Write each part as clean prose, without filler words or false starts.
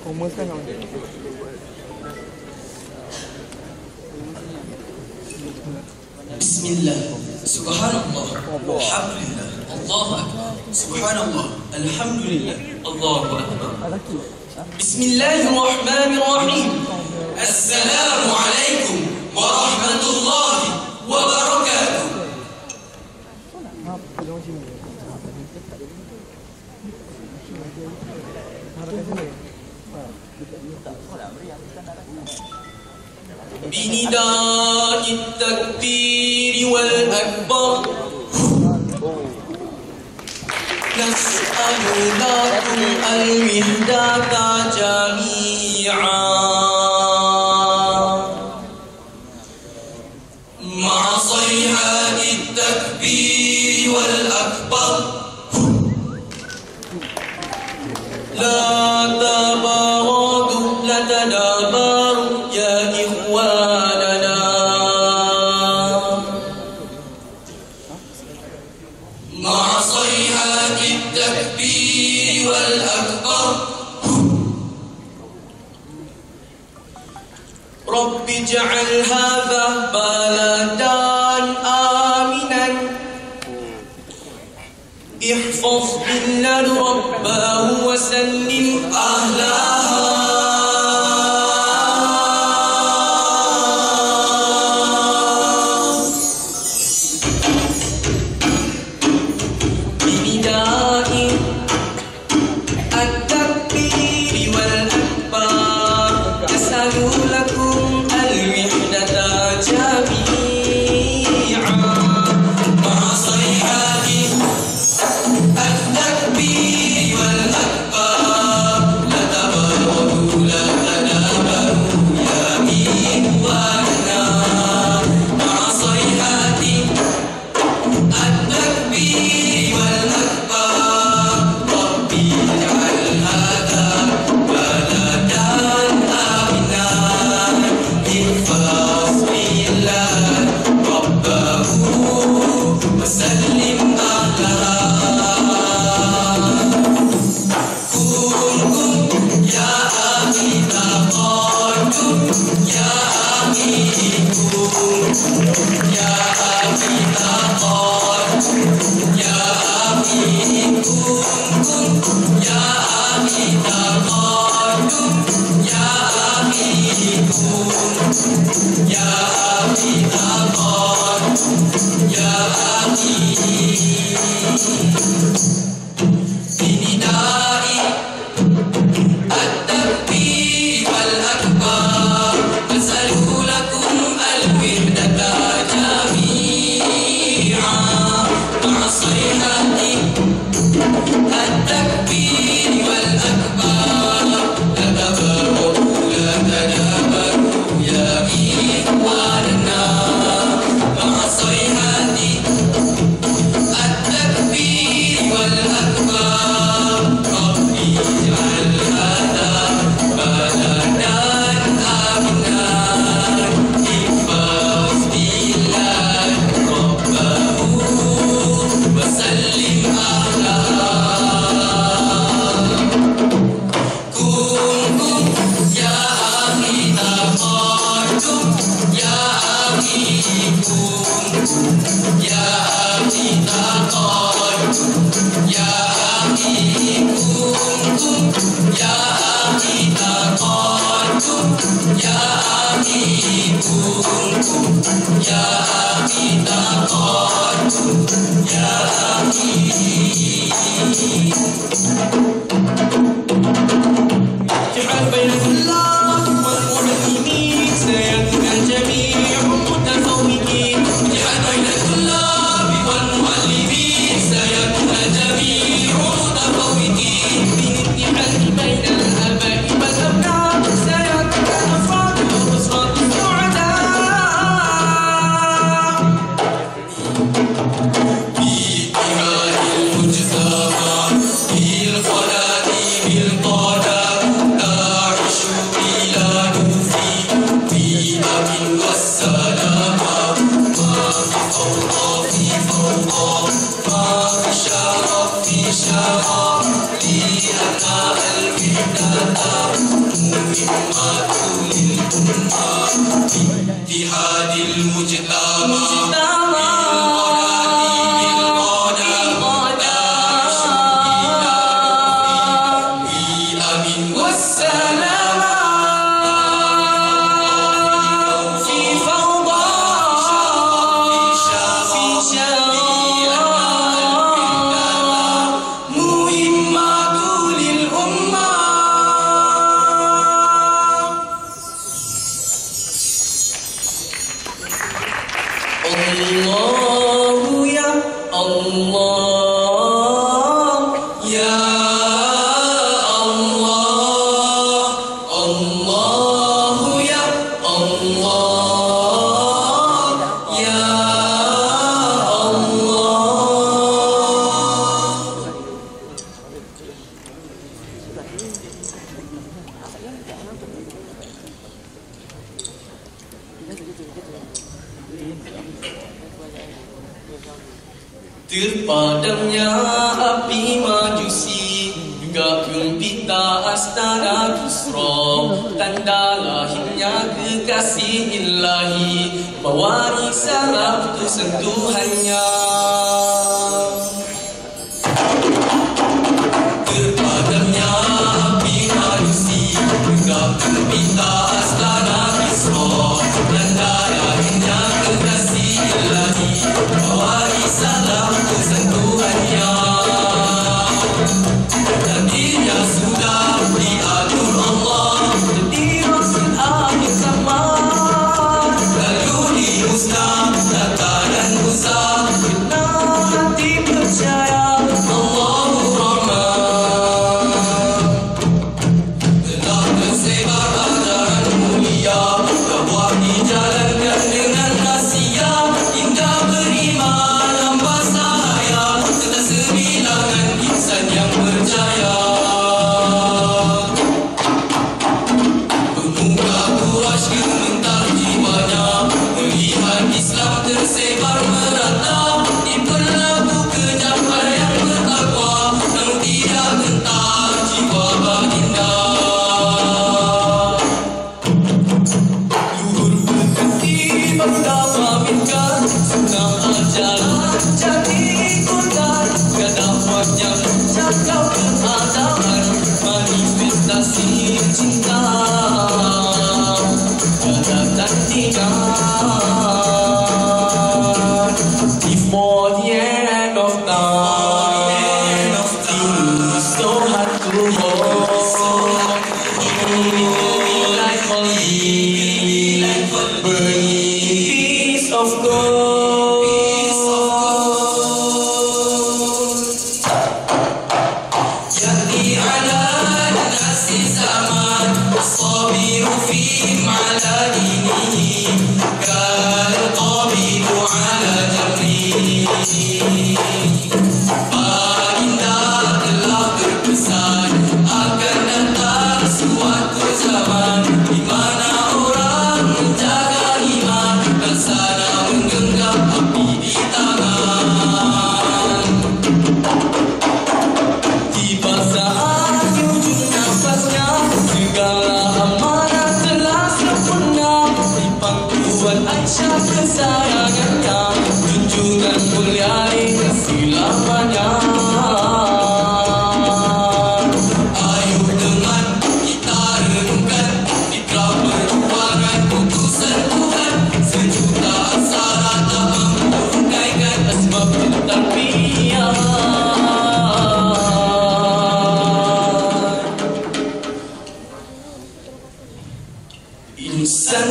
Bismillah, subhanallah, alhamdulillah, Allahu akbar, subhanallah, alhamdulillah, Allahu akbar. Bismillahirrahmanirrahim. Assalamualaikum warahmatullahi wabarakatuh. بنداء التكبير والأكبر نسأل لكم الوحدة جميعا مع صيحة التكبير والأكبر لا تباغضوا لا تدابروا يا إخواننا مع صيحة التكبير والأكبر رب اجعل هذا بلدا آمنا احفظ بلاد ربه وسلم أهلها بنداء التكبير والأكبر نسأل لكم الوحدة جميعا مع صيحة التكبير والأكبر لا تبرروا لا تدابروا يا إخواننا مع صيحة التكبير والأكبر ربي اجعل هذا بلدا آمنا احفظ بالله ربه وسلم أهلها كونكم يا أخي تقاتم يا أخي كونكم يا أخي تقاتم يا أخي كونكم يا أخي تقاتم يا أخي كونكم يا أخي تقاتم يا أخي بنداء التكبير والأكبر نسأل لكم الوحدة جميعا مع صيحة التكبير والأكبر لا تبرروا لا تدابروا يا إخواننا مع صيحة التكبير والأكبر ربي اجعل هذا بلدا آمنا احفظ بالله ربه وسلم أهلها كونكم يا أخي تقاتم يا أخي كونكم يا أخي تقاتم يا أخي كونكم يا أخي تقاتم يا أخي كونكم يا أخي تقاتم يا أخي اجعل بين الله والمؤمنين سيكون الجميع متفوقين اجعل بين الطلاب والمعلمين سيكون الجميع متفوقين بالاجتهاد بين الآباء والأبناء سيكون الأفراد والأسرة السعداء باتحاد المجتمع في الخلاء syarab liana al-fidadah muhimmatu lil ummah ittihadil mujtama Allah ya Allah ya Allah Allah ya Allah ya Allah. Terpadamnya api majusi, juga gempita astana Kisra, tanda lahirnya kekasih ilahi, pewaris Arab itu sentuhannya. Terpadamnya api majusi, juga gempita astana Kisra, tanda lahirnya kekasih ilahi, pewaris Arab itu sentuhannya. Takdirnya sudah diatur Allah, jadi maksud akhir zaman. Lalu dimusnah data dan usaha, kita hati percaya Allahu Rahman. Telah tersebar ajaran mulia, dakwah dijalankan dengan rahsia, hingga beriman hamba sahaya, serta sebilangan insan yang berjaya. Pemuka Quraisy gemetar jiwanya, melihat Islam tersebar merata, diperlaku kejam pada yang bertakwa, namun tidak gentar jiwa baginda. Luhur berhenti bangga pamitkan, sunnah ajaran jadi ikutan, kedakwahnya jaga keadaan, manifestasi cinta, tiada tandingan. Before the end of time, things don't have to hold. Like holy, burning piece of gold. Yati ala nasi zaman, sabiru fihim ala dinihi, kal qabidu ala jamrihi. Baginda telah berpesan, akan datang suatu zaman di mana orang menjaga iman dan sana menggenggam api di tangan. Tiba saat ujung nafasnya, segala amanah telah sempurna, di pangkuan Aisyah kesayangannya, junjungan mulia kasih lamanya. Ayo teman kita renungkan, fitrah perjuangan putusan Tuhan, sejuta aksara tak mampu uraikan asbab tarbiyah. Insan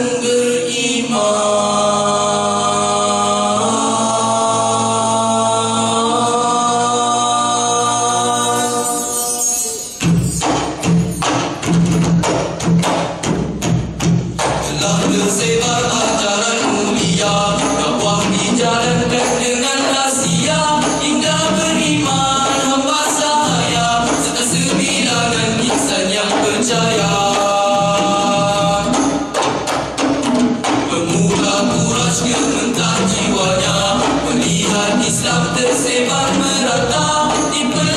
telah tersebar ajaran mulia, dakwah dijalankan dengan rahsia, hingga beriman hamba sahaya, serta sebilangan insan yang percaya. Pemuda Quraisy gemetar jiwanya, melihat Islam tersebar merata,